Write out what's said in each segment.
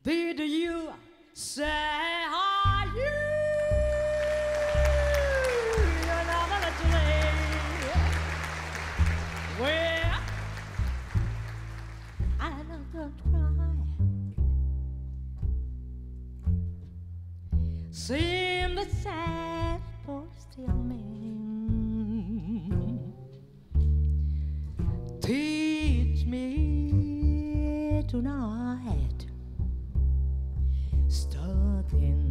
Did you say are you? You're not gonna delay. Well, I'm not gonna cry. Seem the sad for still man. Teach me tonight. Starting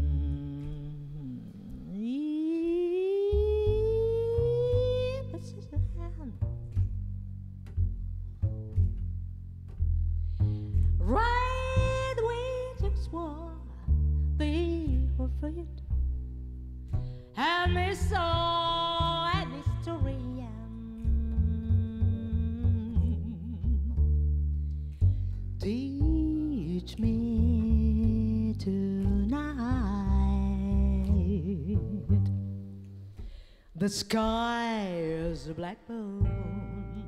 right way just war they were afraid and me so a mystery teach me tonight. The sky is a black bone.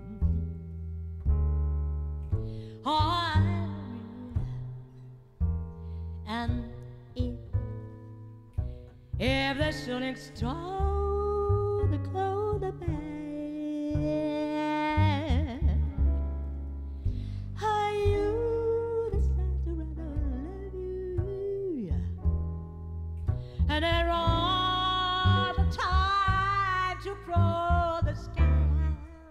And if the shooting star the cold the bad, are you decide to rather love you? And there are the time to cross the sky.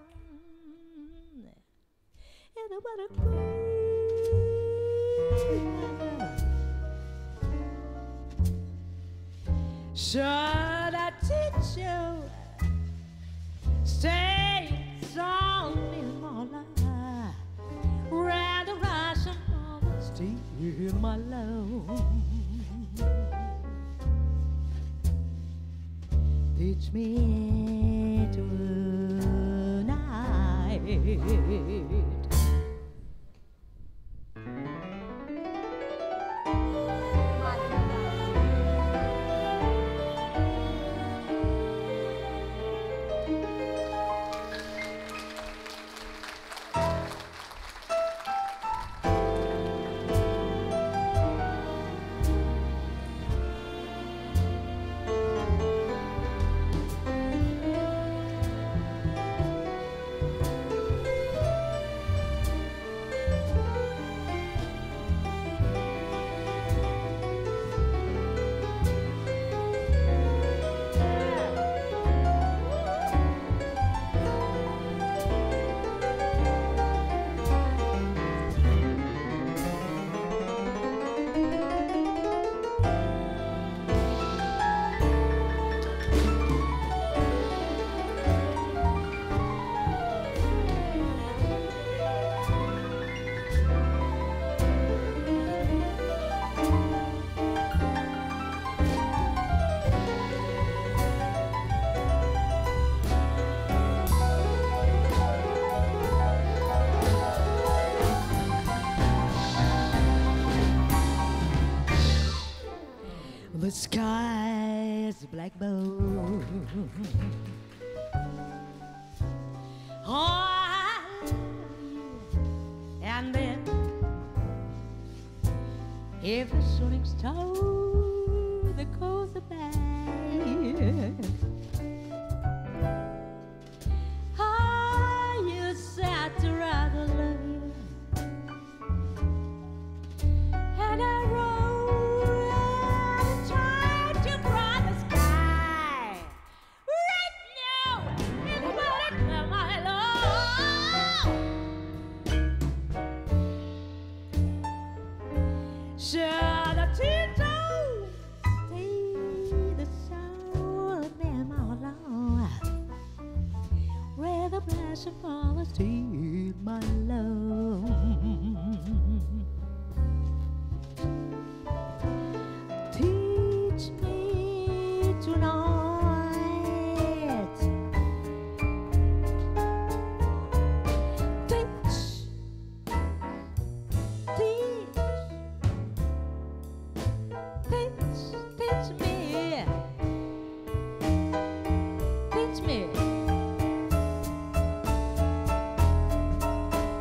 And what a should I teach you? Stay strong in my life. Rather rise and fall and steal my love. Teach me tonight. The sky is a black bowl. Oh, and then if the shooting star that goes the bad, oh, you said to rather love you, and I wrote. Should I teach you? Stay the soul of them all alone. Where the passion follows, steal my love. Teach me tonight. Teach me. Teach me.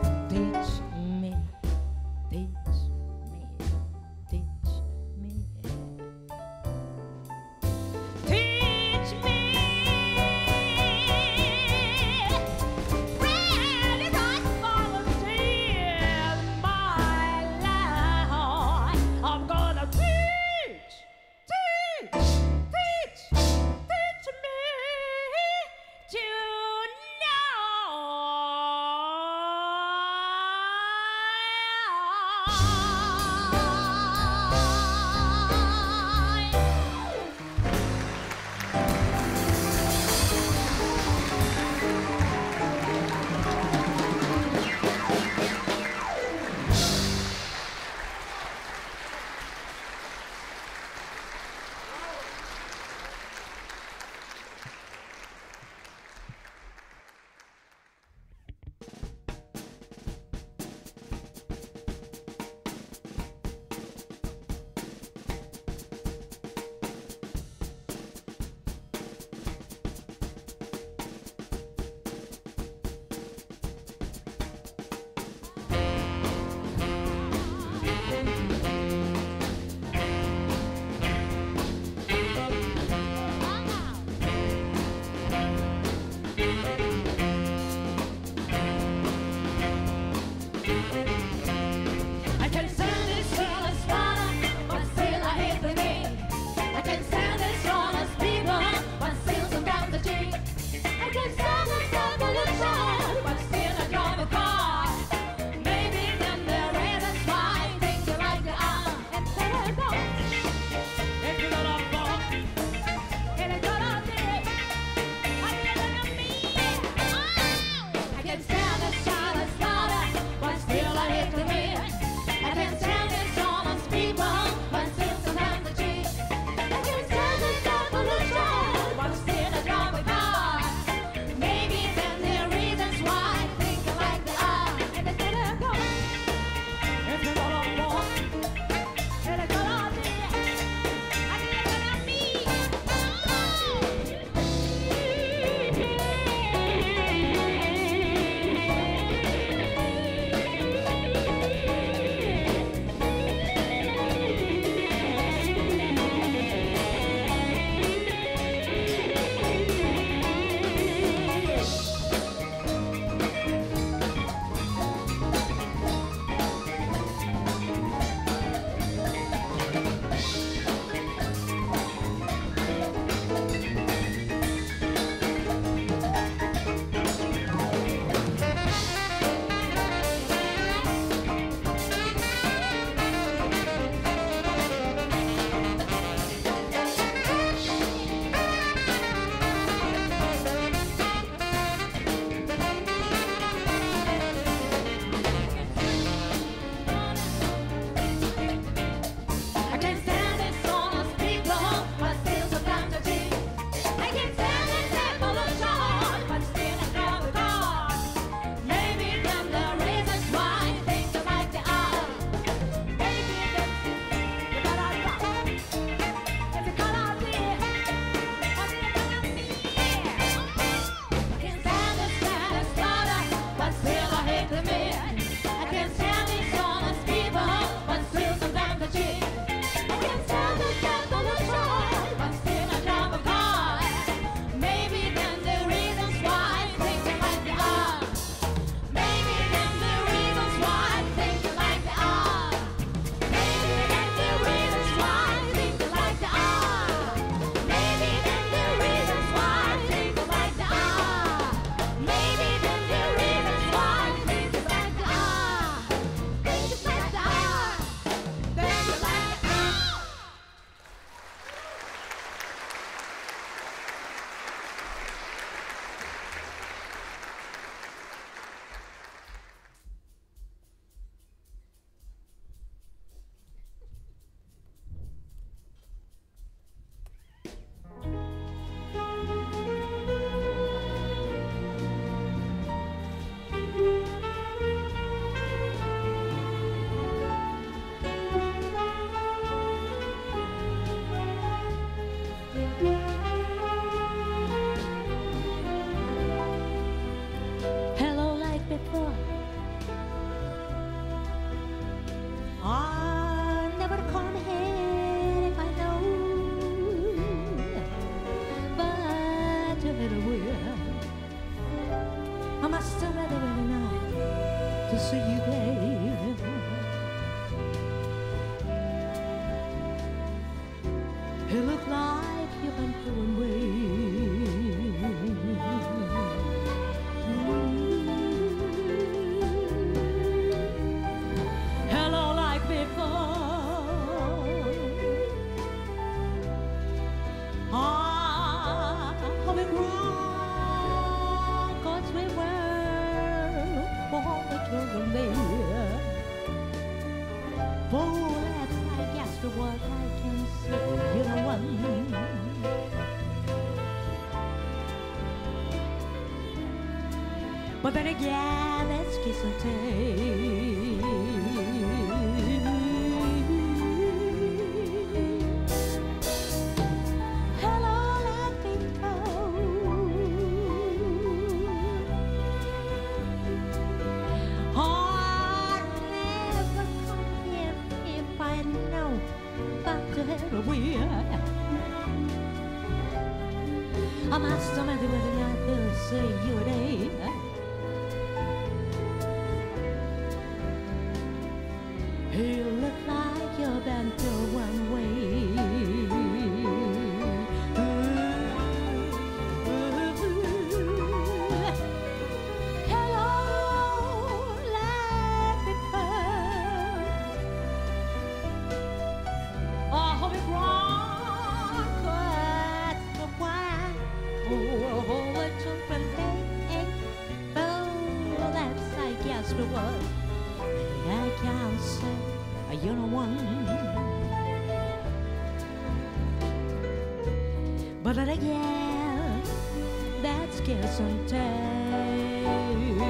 Hello like before. I never come here if I know, but anyway, I must have had a really night to see you, babe. It look like you've been through hello like before. Ah, how we wrong, 'cause we were born the children there. Oh, that's I guess the what I can say, you know what? But then again, let's kiss and take. Hello, let me go. I'd never come here if I know but to hell we're. I must have met you with a night to see you today. You look like you've been through one way. Hello, let me go. Oh, hope it's wrong, 'cause the why. Oh, it's a friend, oh, that's I guess the word. I can't say you're the one, but then again, that's kiss and take.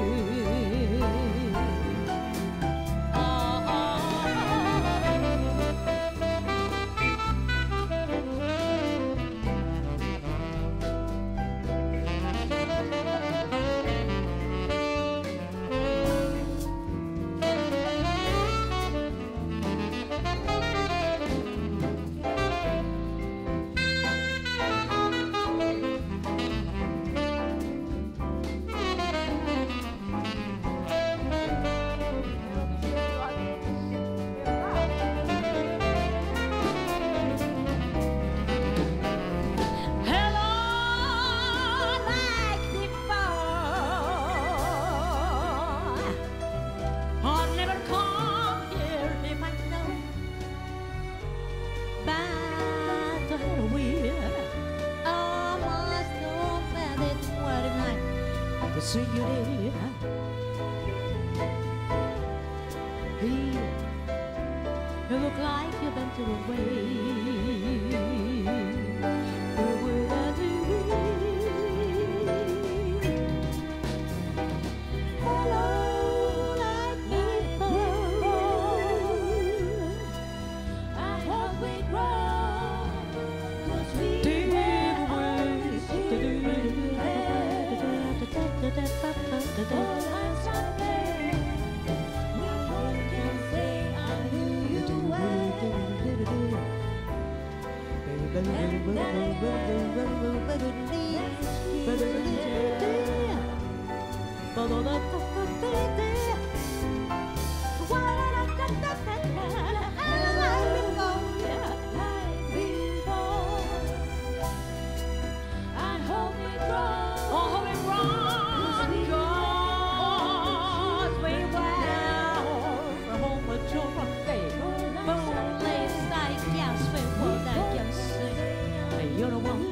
See you there. Hey, you look like you've been through a way. What would I do? Hello, like before. I hope we grow, 'cause we you're the one.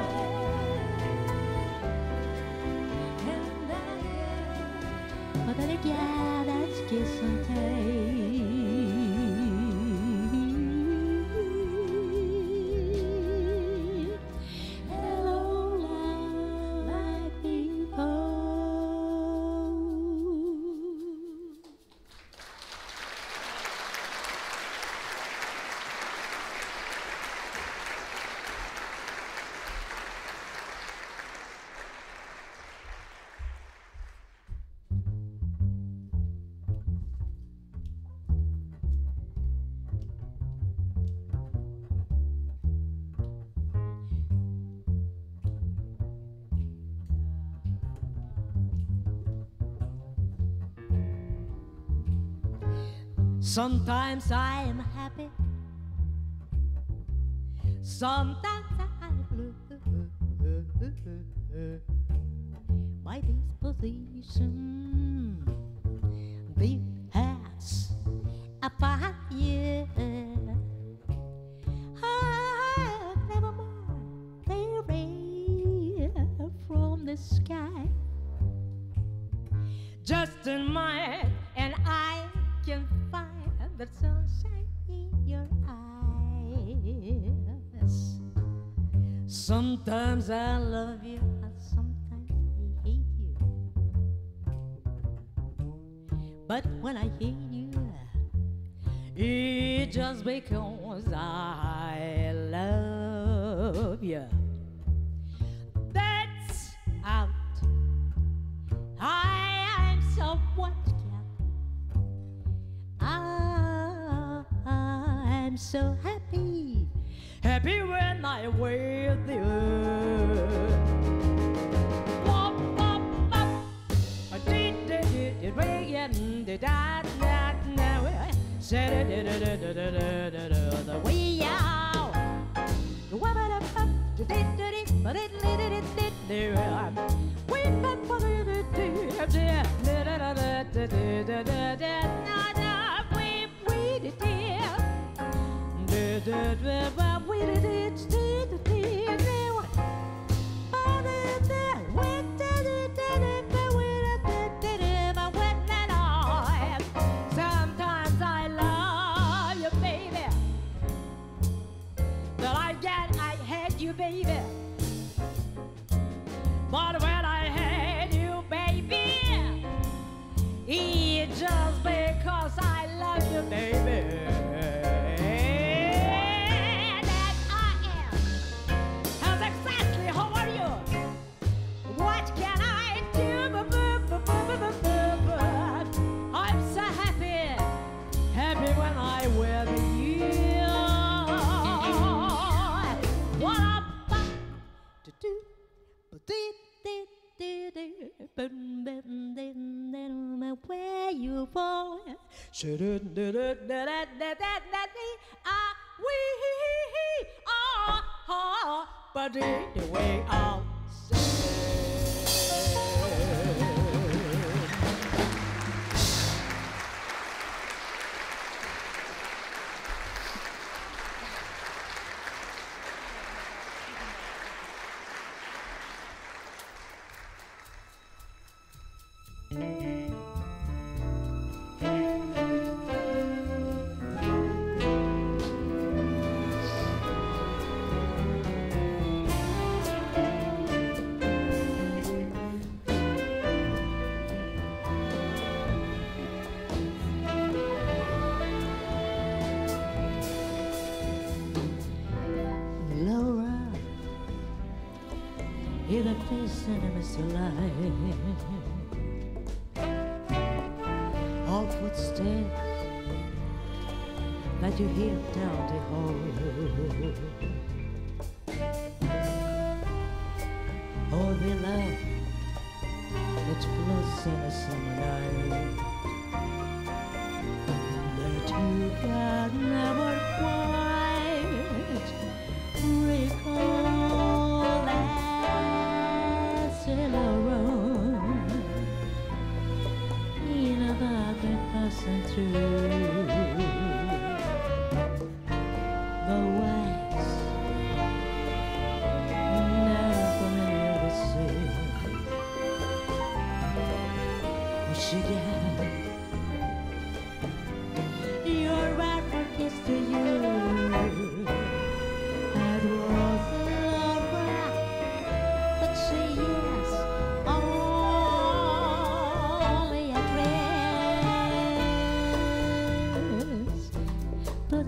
But then again, that's kiss and take. Hello, like before. Sometimes I am happy, sometimes I'm blue. By this position, this has a 5 year. I'll never more fade from the sky. Just in mind, and I can find the sunshine in your eyes. Sometimes I love you, and sometimes I hate you. But when I hate you, it's just because I love you. That's out. I am so what I'm so happy, happy when I'm with you. Pop, pop, pop. I did it again. Did that now? Said it the way out. What about up? Did it, but it did. Wait, but what did it do? Sometimes I love you, baby. But I hate you, baby. But when I hate you, baby, it's just because I love you, baby. That I am. How's exactly, how are you? What can I do? I'm so happy, happy when I with you. What up? Where you born? But the way out. Laura, you're the face and I miss your life. All footsteps that you hear down the hall. All the love that flows in a summer night. The two got never quite recall that sail around in a bucket passing through the west, never familiar with sea. She got your right for kiss to you. That was Laura, but she is only a dress. But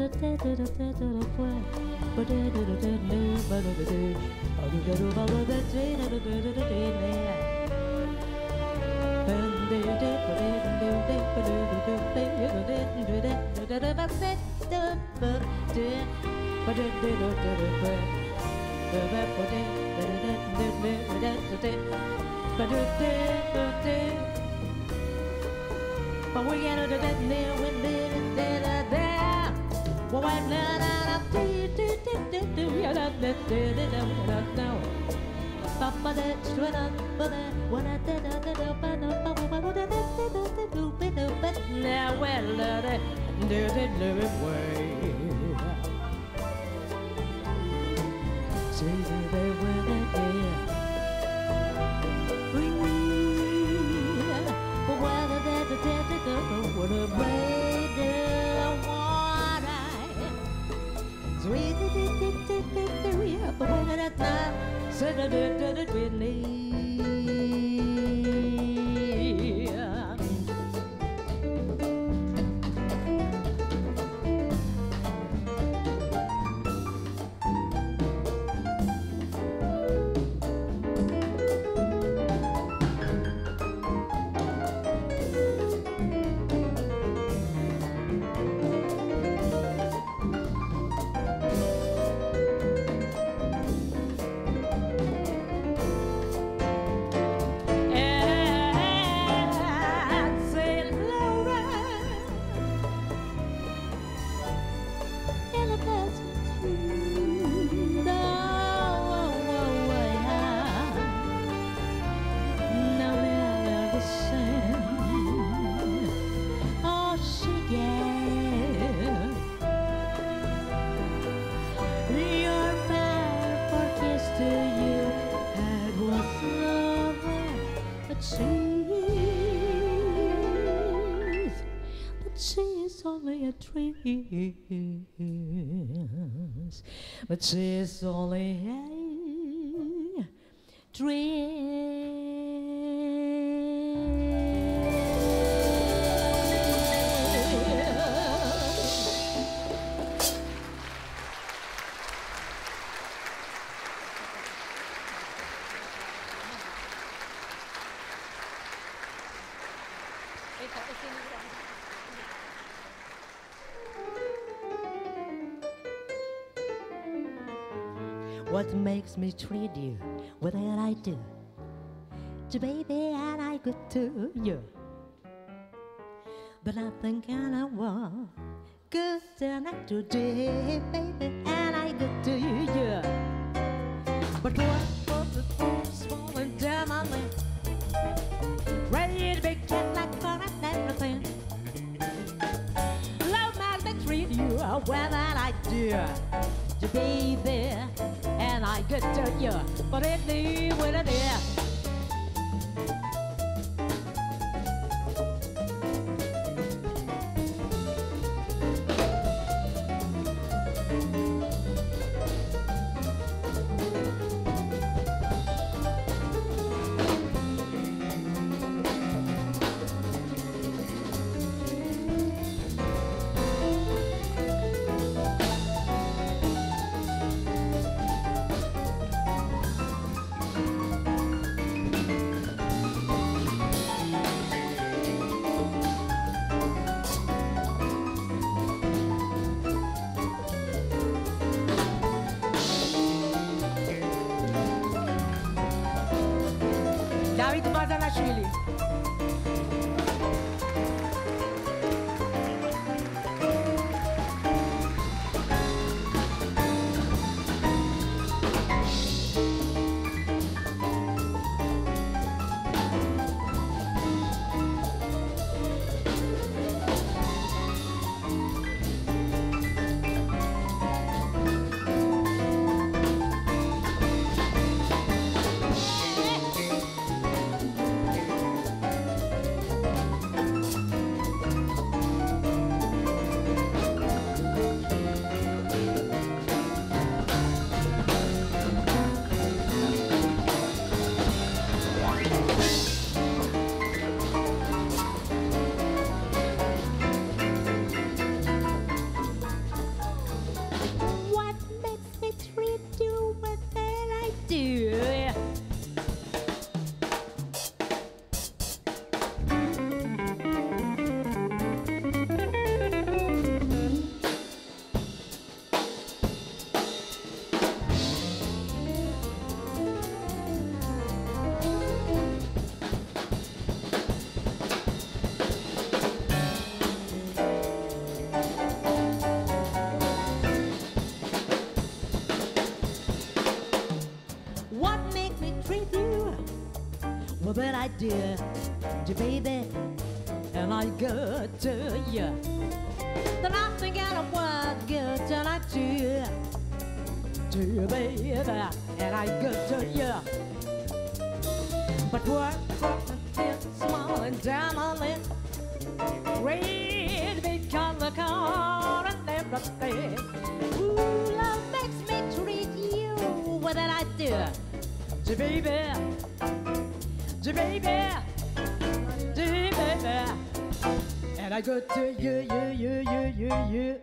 but we get to that near with there. Well, when Papa that's what up, but when I did now well did it way. See they were there. Whether they would have made the water. Sweet, but when at night, said I did it with me. But she's only a dream. What makes me treat you what I do to baby and I good to you, but I think I want good enough today, baby, and I good to you, yeah. But what was the force falling down my lap, ready to be kept like fun and everything. Love makes me treat you well that I do to baby. And I get to you, but it leave with it there. David Mazanashvili. that I did to baby, and I good to you. Then I think I was good and I did to you, baby, and I good to you. But what from small and down on it, red because the car and everything. Ooh, love makes me treat you what that I do to baby, to baby, to baby, and I go to you.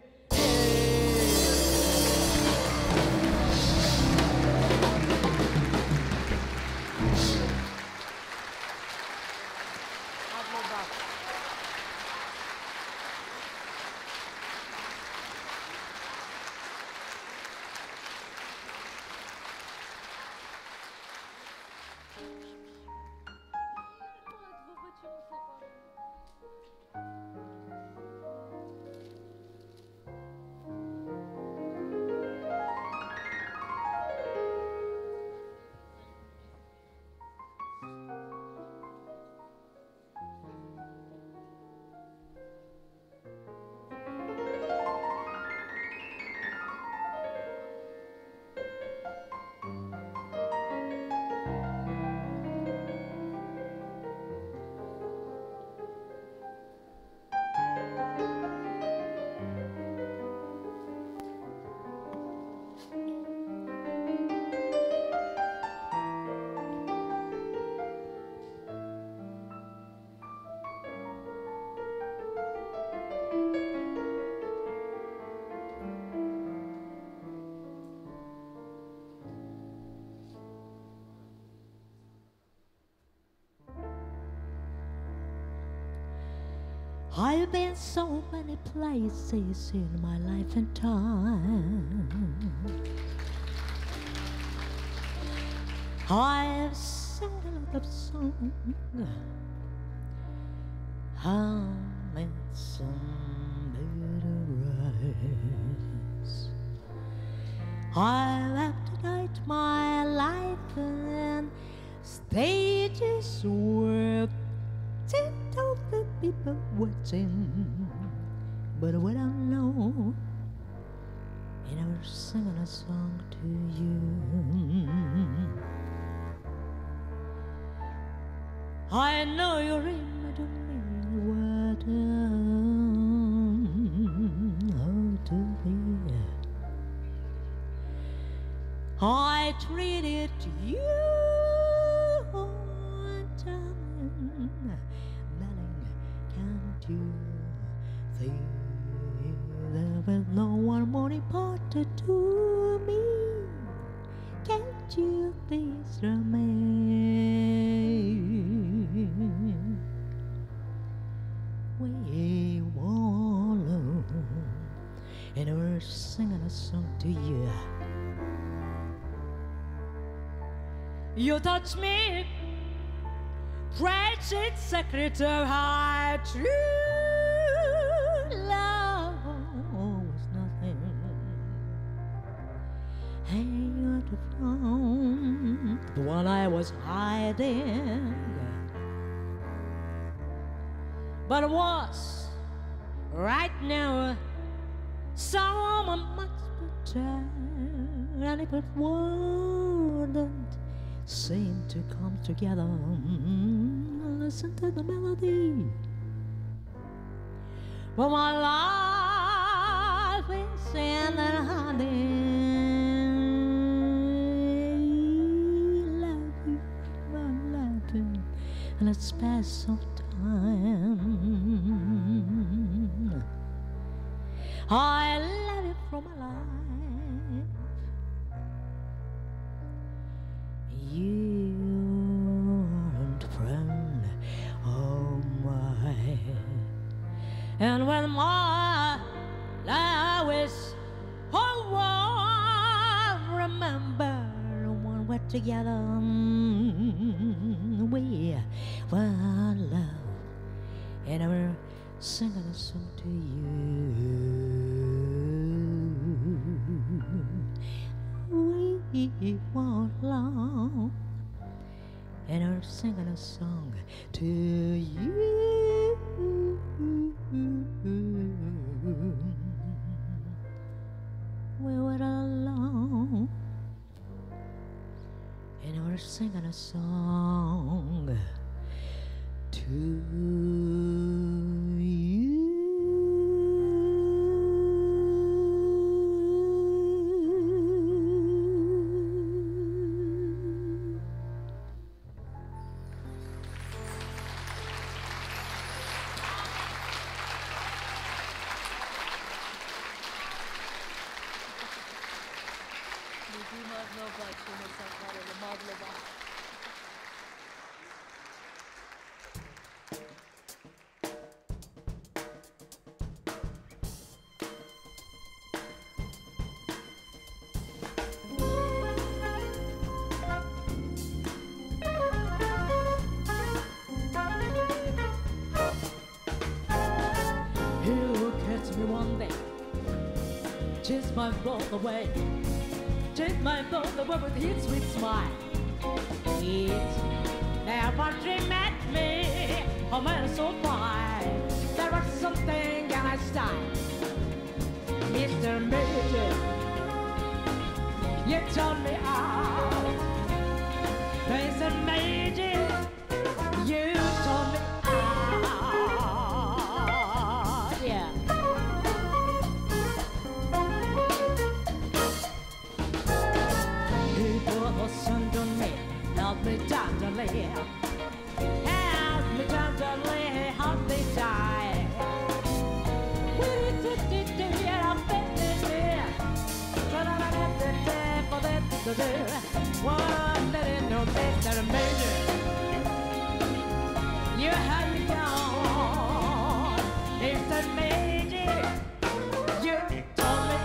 I've been so many places in my life and time. I've sung a lot of songs. How many rise? I've had to guide my life and stages where all the people watching, but what I know, and I was singing a song to you. I know you're in the water, how to be. I treated you. You think there was no one more important to me? Can't you please remain? We all alone, and we're singing a song to you. You touch me, precious secret of how true love was nothing. Hang out from the one I was hiding, but it was right now someone much better, and if it wouldn't seem to come together, listen to the melody. Well, my life is in the hiding. Love you, my life, and a space of time. I love you from my life. You aren't friend of mine, and when my life is over, remember when we're together, we were love, and I will sing a song to you. We won't long, and I'm singing a song to you. We went along, and I was singing a song to you. Just my both away, just my both away with his sweet smile. It never dream at me, a man so fine. There was something in my style, Mr. Major. You turned me out, Mr. Major. You turned me out, yeah. Help me tenderly, help me tenderly, help me die. One that is no Mr. Major, you have me gone, Mr. Major, you told me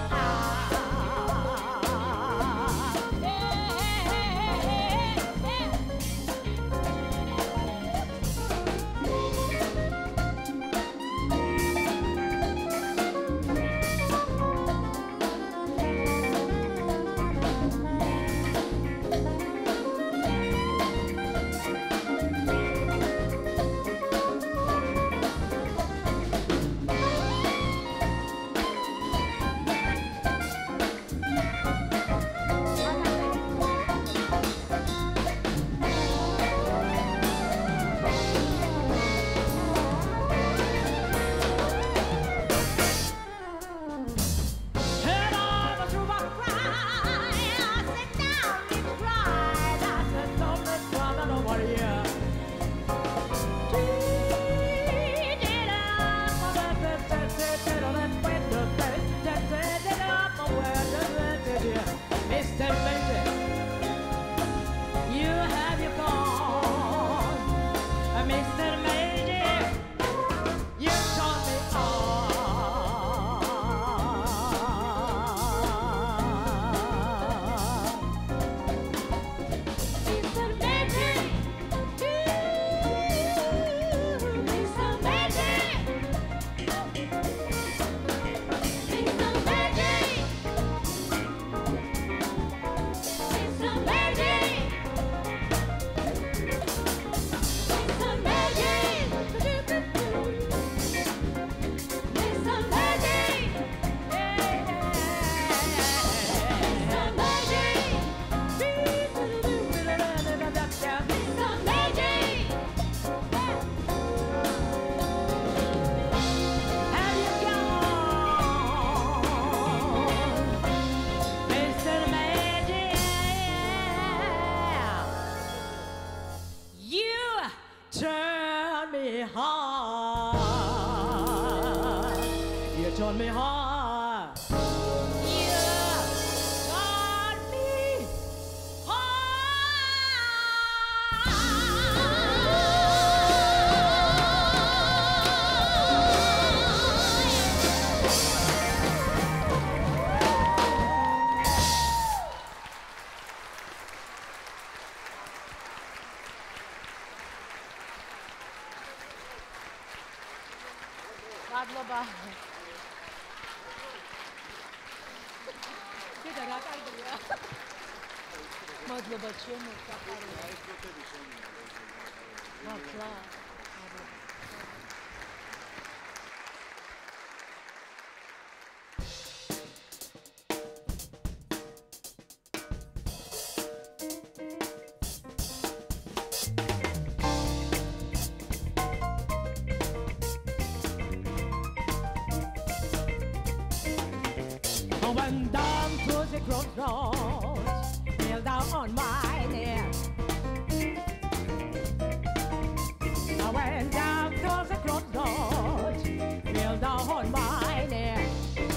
turn me hard. You turn me hard. You turn me Ладно, ба. Kita dah kan dia. Mă zlăbăcie, mă, ca pare. Mă, clar. I went down to the crossroads, kneel down on my knees. I went down to the crossroads, kneel down on my knees.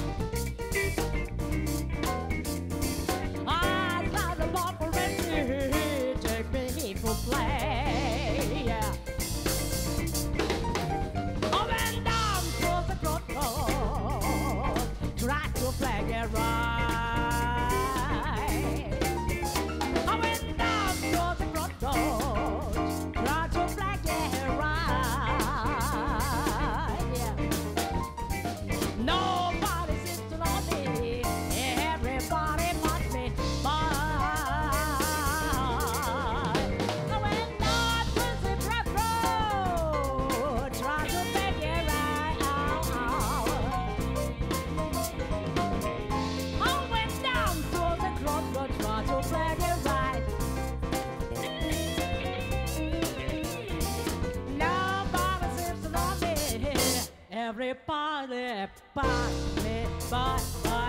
I saw the bubble ready, take me for play. Yeah. I went down to the crossroads, tried to flag it right. I went down to the crossroads, tried to flag it right. Yeah. Nobody seems to know me, everybody must be mine. I went down to the crossroads, tried to flag it right. I went down to the crossroads, tried to flag it right. Nobody seems to know me. Everybody but me, but.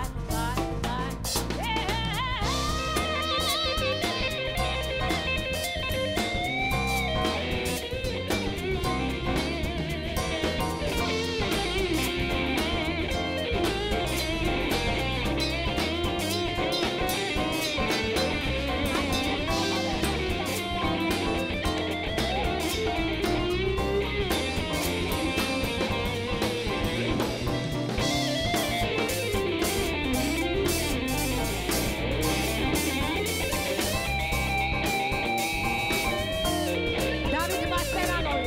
Davide Mascherano.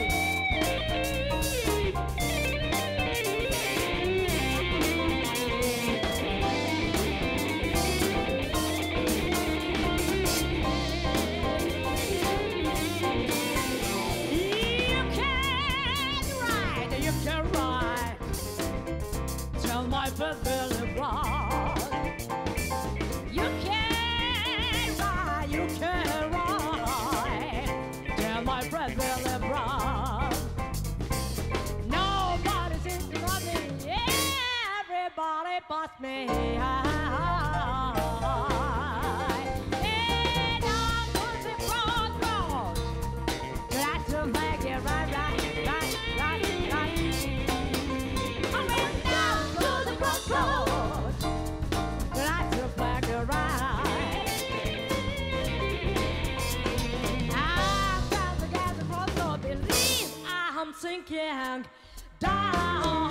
You can write, tell my brother wrong. You can write, tell my brother wrong. Nobody seems to love me, everybody but me. And I'm on the crossroads, try to make it right. I went down to the crossroads, try to make it right. After the gas and crossroads, believe I'm sinking down.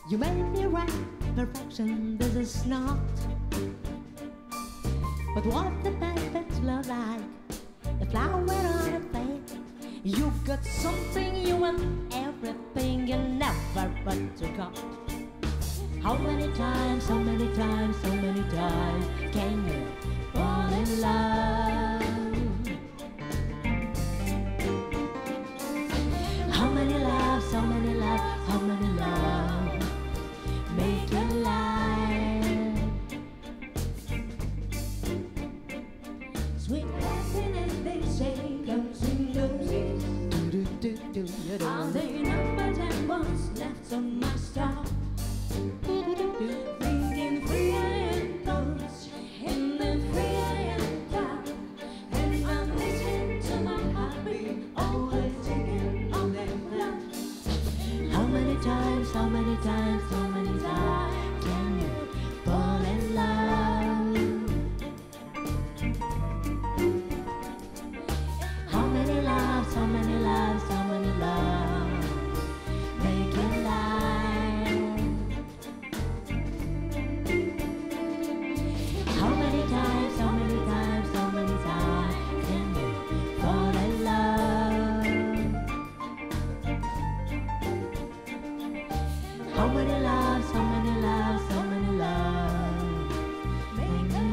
You may be right, perfection this is not. But what the perfect love like? A flower on a plate. You got something you want, everything you never want to got. How many times, how many times, how many times can you fall in love? How many loves, how many loves, how many loves make you life? Sweet happiness they say comes in doses. Are they number 10 ones left on my star? Thinking free I am thoughts, and then free I am doubt. And I'm listening to my heartbeat, always thinking of them love. How many times, how many times, how many times can you fall in love? How many loves, how many loves, how many loves make you life? How many times, how many times, how many times can you fall in love? How many loves, how many loves, how many loves make you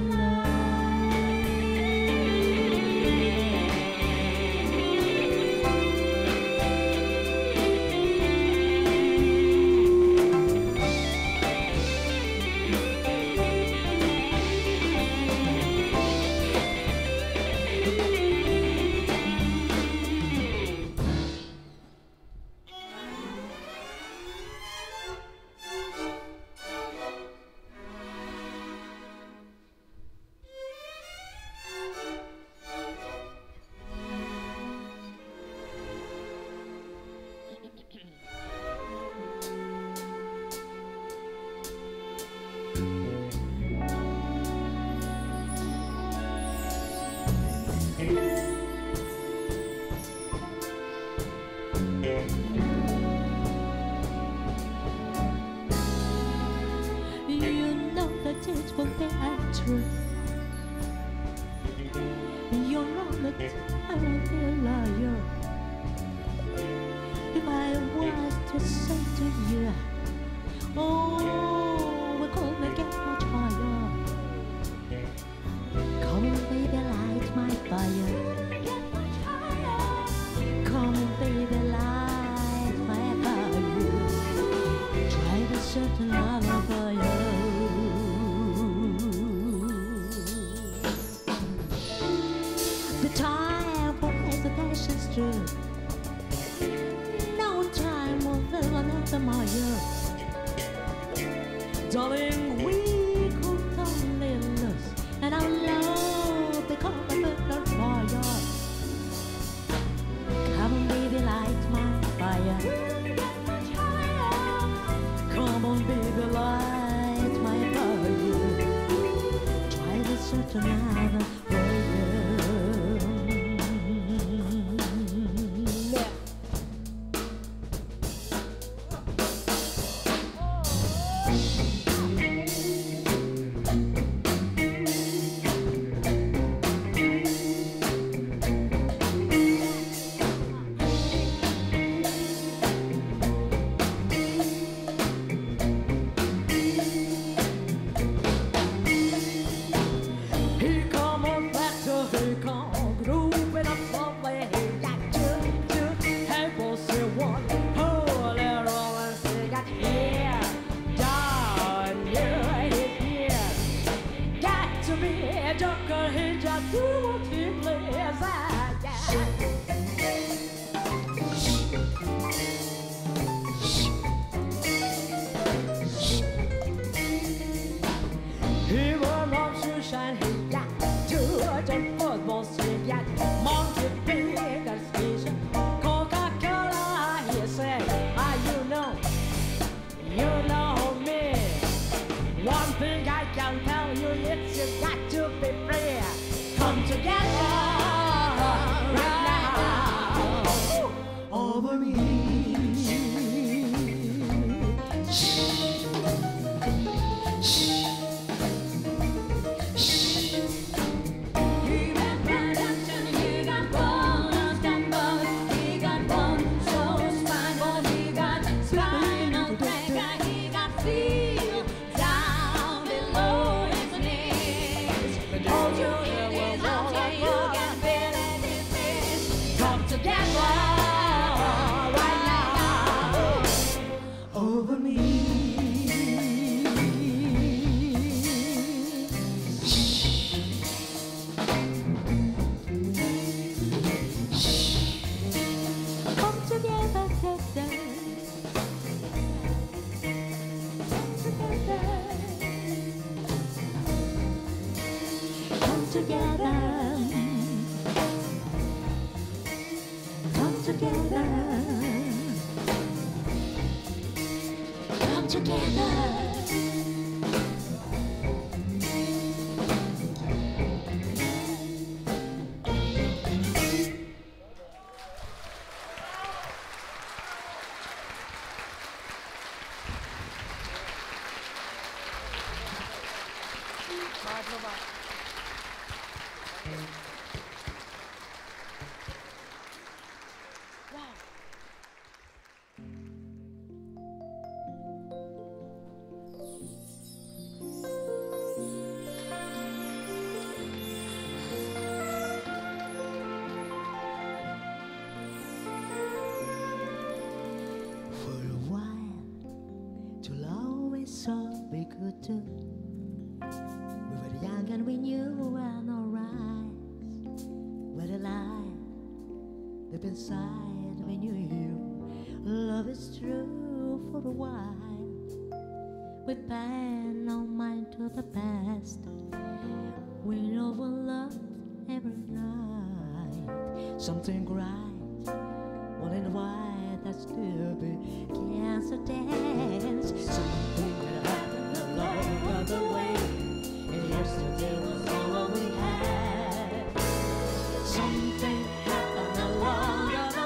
You know that it will be true. You're wrong, but I won't be a liar. If I was to say to you, oh, we couldn't get much higher. Come on, baby, light my fire. Come on, baby, light my fire. Try to set another fire. The time for hesitation's true. No time will fill another mile. Darling, we could only lose, and our love become a little fire. Come on, baby, light my fire. Come on, baby, light my fire. Try to set another fire. come together. Inside when you're here, love is true for a while. We pan our mind to the past. We know we loved every night. Something right, one in white that still begins to dance. Something that happened along the way, and yesterday was all we had. Something happened along.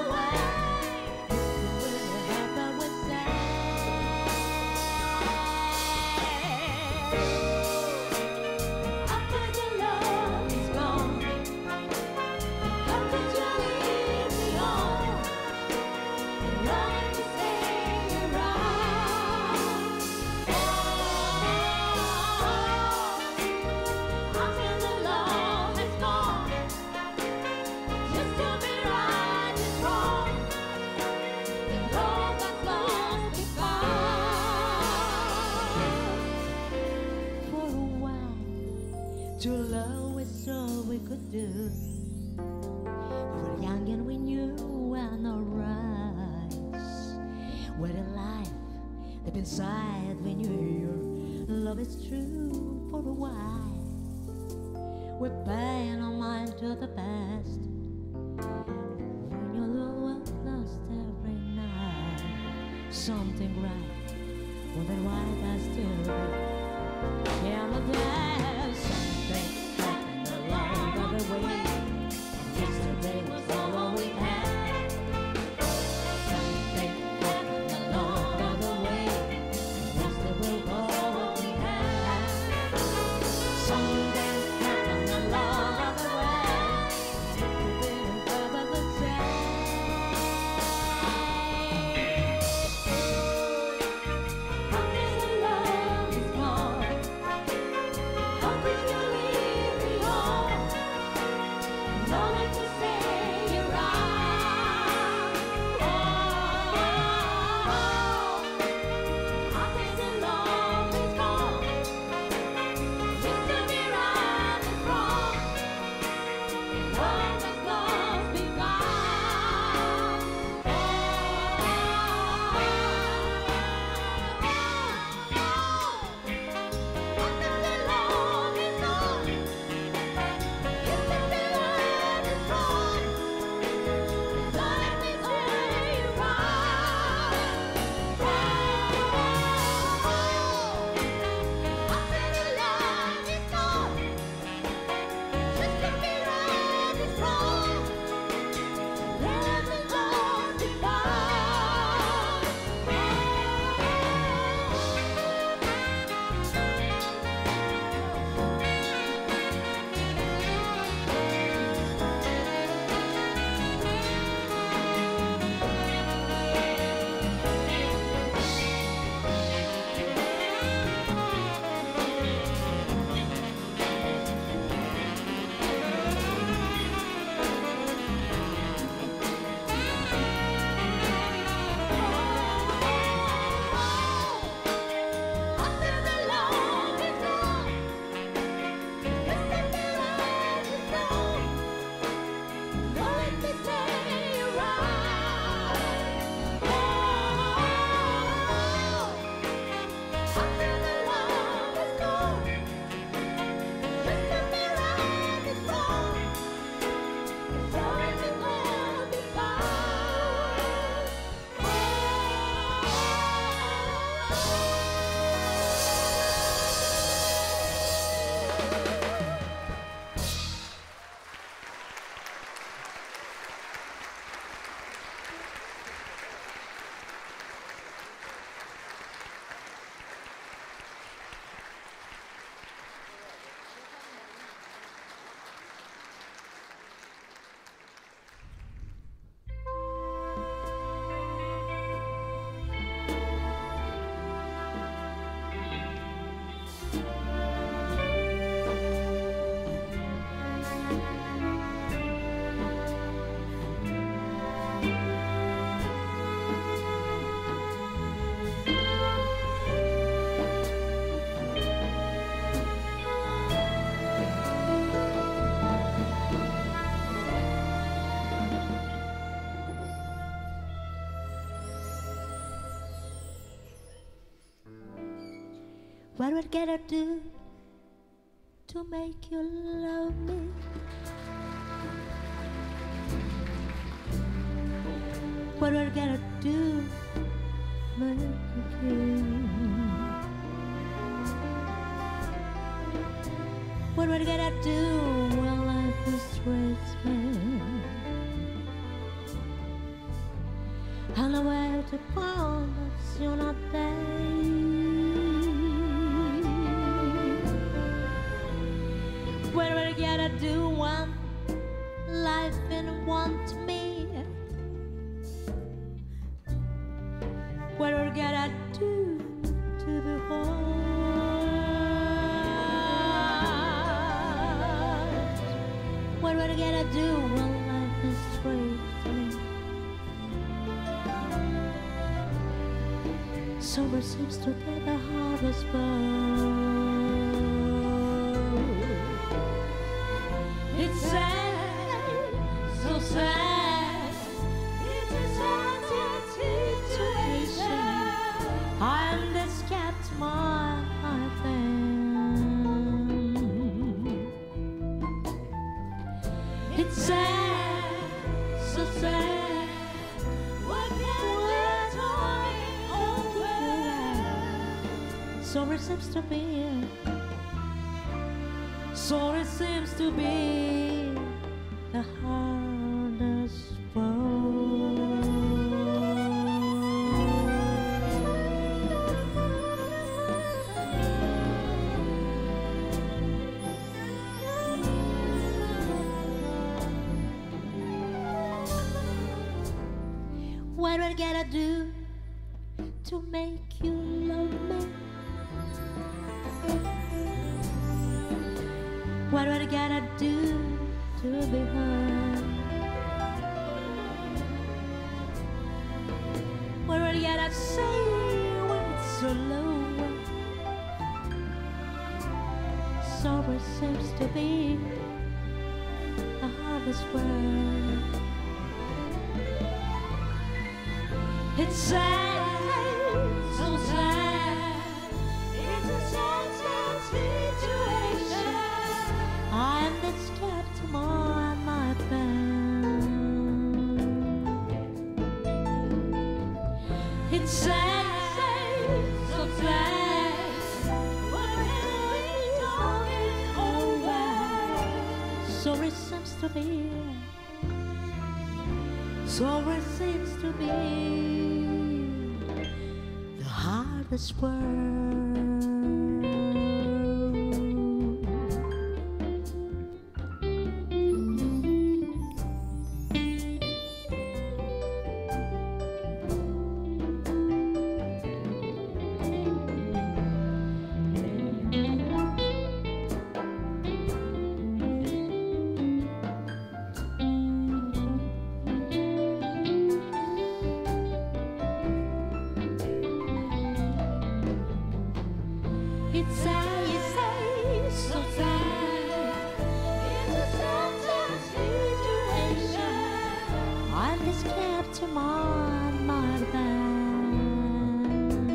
True love is all we could do. We were young and we knew our no rights. What a life deep inside when you're here. Love is true for a while. We're paying our mind to the past. When your love was lost every night. Something right, one that white I still be. Yeah, my dad, something happened along the way. Yesterday was all we had. Something happened along the way. Yesterday was all we had. Something happened along the way. We've been over the same. How can the love is gone? How could you leave me on? No one to say you're right. How can the love is gone? Used to be right and wrong. Love has lost me gone. How can the love is gone? Used to be right and wrong. Let me say you're right. How can the love is gone? Used to be right and wrong. Let me go goodbye. After the love is gone, used to be right and wrong. Let me say you're right. After the love is gone, used to be right and wrong. Let me go goodbye. What would I do to make you love me? What would I do to make you care? What would I do when life frustrates me? I know where to find us, you're not there. What would I do when life didn't want me? What would I do to the heart? What would I do when life is straight me? Summer seems to be the hardest part. It's sad, so sad. It's a sad situation. I'm this kept my thing. It's sad, so sad. What can we talk over? So it seems to be. So it seems to be the hardest part. What would I do to make you love me? What would I do to be heard? What would I say when it's so low? Sorrow seems to be the hardest word. It's sad, so sad. It's a sad, sad situation. I'm the skeptic on my bed. It's sad, so sad. What are we talking over? So it seems to be. So it seems to be the hardest word. It's sad, you say, so sad. It's a sad, sad situation. I'm just kept on my bed.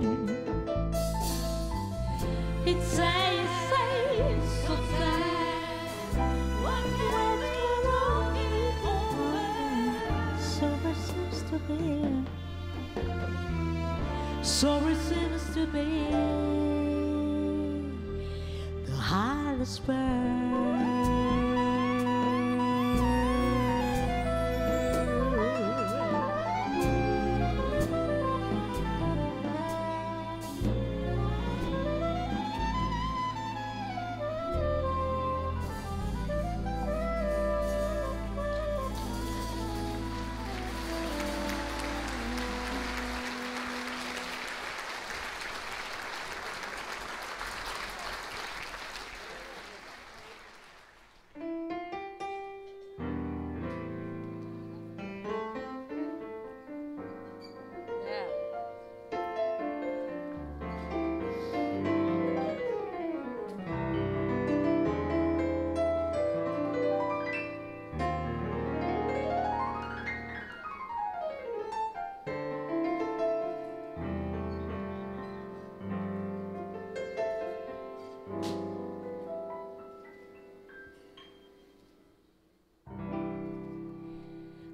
It's sad, you say, so sad. What can we over? So it seems to be. So it seems to be. Hardest word.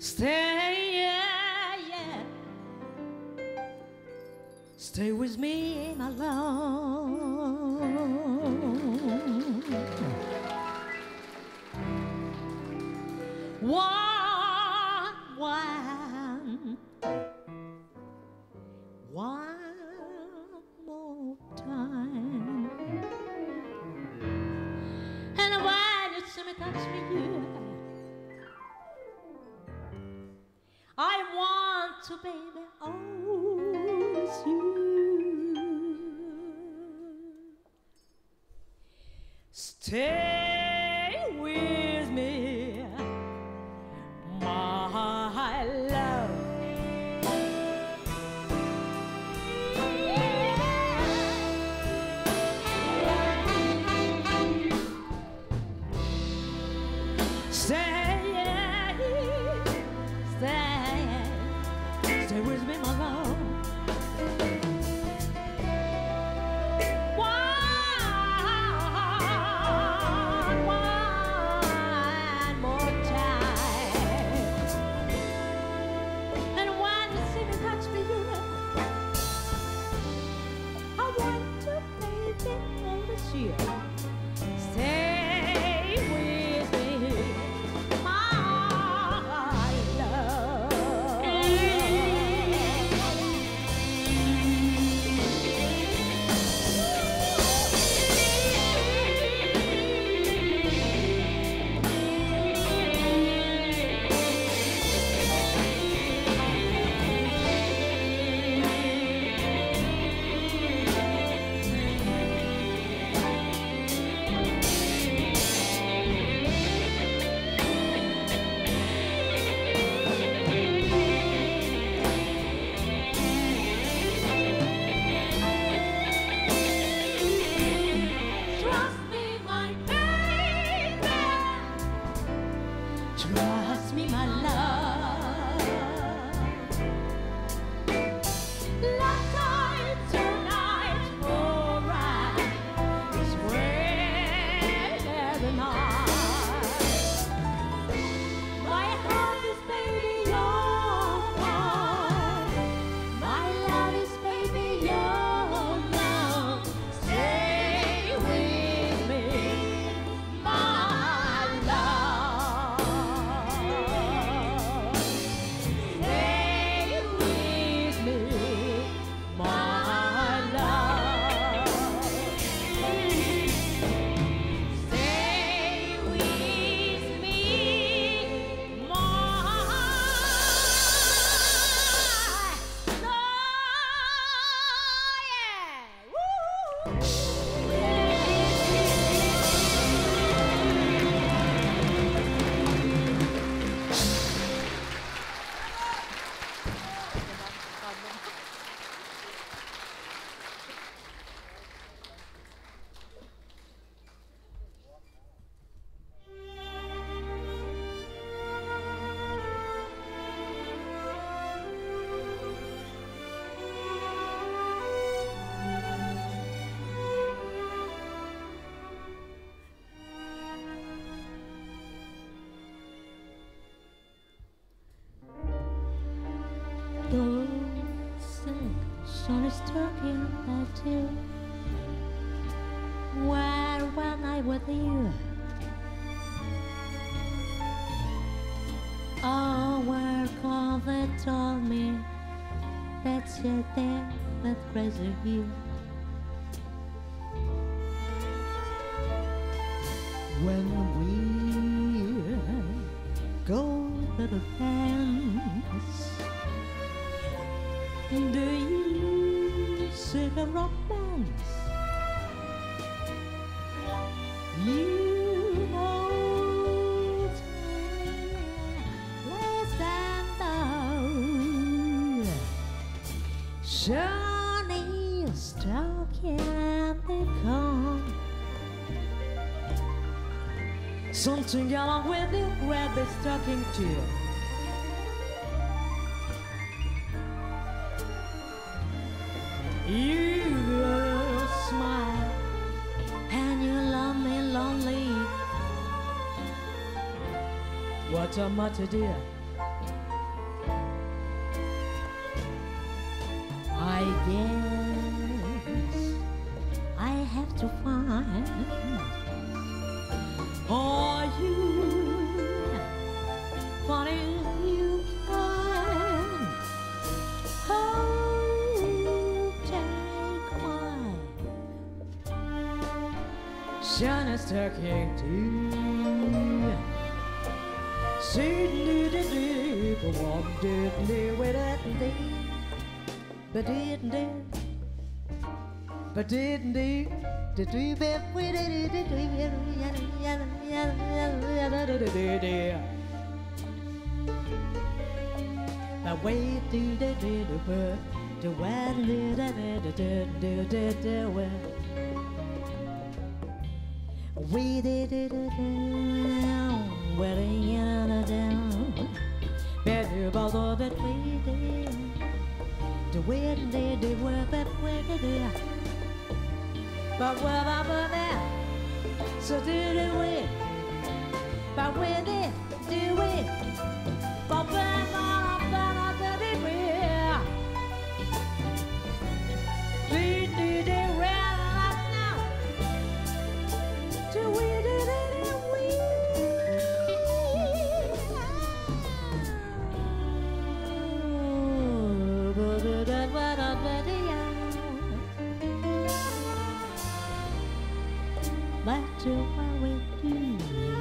Stay, yeah, yeah. Stay with me, my love. One more time. And when you see me touch me, yeah, I want to, baby, always you. Stay with me, my love. Stay with me, my love. One more time. And when you see me touch me, you know, I want to, baby, always you. Stay with me, my love. Trust me, my love. Last night, tonight, alright. Swear the night. My heart is, baby, yours. My love is, baby, yours. Stay with me, my love. Stay with me, my love. Stay with me, my the sun is talking about you. Where when I with you? Oh, where call they told me that's your day that crazy you. When we go to the dance, do you see the romance? You know less than thou. Johnny Stark and they come. Something along with you, rabbit talking to you. You smile and you love me lonely. What a matter, dear. Sun is talking to see do but one did with that but didn't do but didn't do the do but we did but wait do the one we did it down, where they are down. Better about all that we did. The way they did work that way they did. But what about that? So did it win. But we did do it. But when I did it win. We did it well now. We did it and we back to what we do.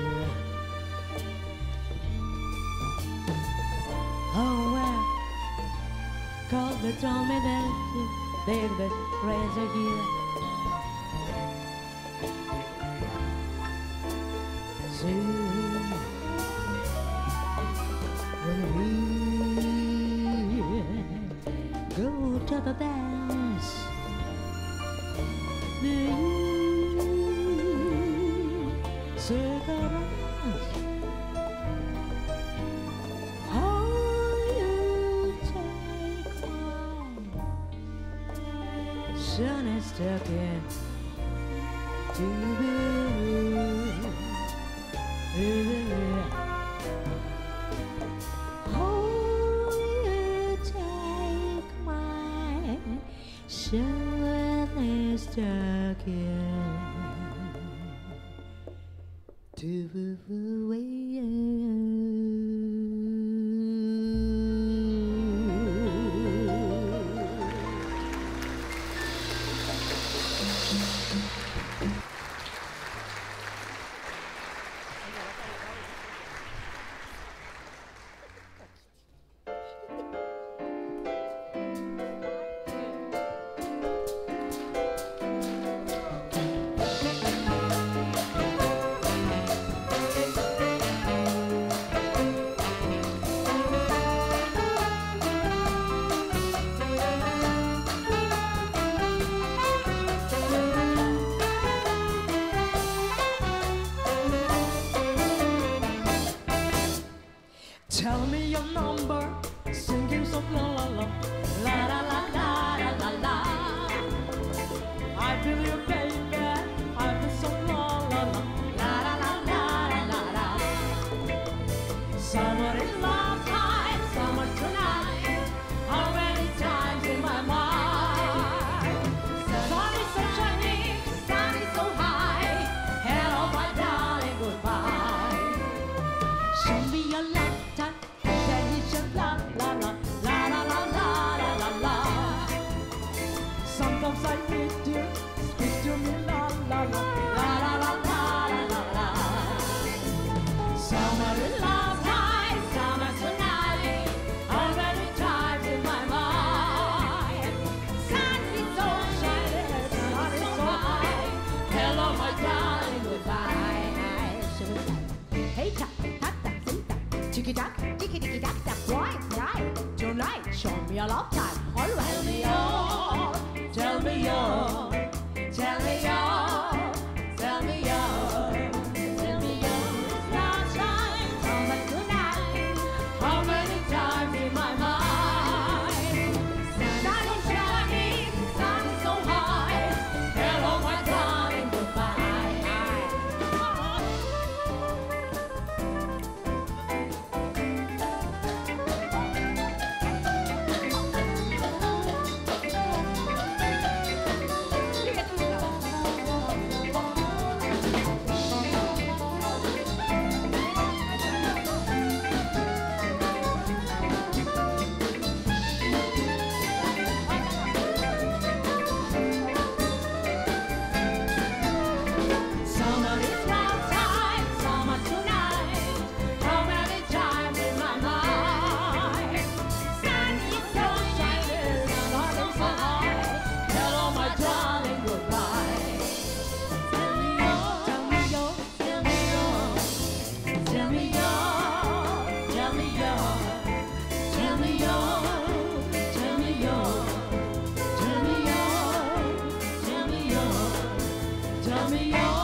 Oh well, cause they told me that they're the crazy here. When we go to the dance, circle dance. Oh, you take my sun is stuck in to be. Oh, you take my sun is stuck in to away. Tell me your number, singing so la la la, la la la la la la la. I feel you, baby, I feel so la la la, la la la la la la. Summer is long time, summer tonight. How many times in my mind? Sun is so shining, sun is so high. Hello, my darling, goodbye. Show me your love. La la la la la la la la la la. Sometimes I need you, speak to me la la la la la la la la la. Summer is long time, summer tonight. How many times in my mind? Sun is so shining, sun is so high. Hello, my darling, goodbye. Hey, ta ta ta ta, ticky tack, ticky ticky tack tack. Tonight, show me a love time. Tell me all, tell me all, tell me all, tell me all, tell me all. It's last time, summer tonight. How many times in my mind? Sun is shining, sun is so high. Hello, my darling, goodbye. more.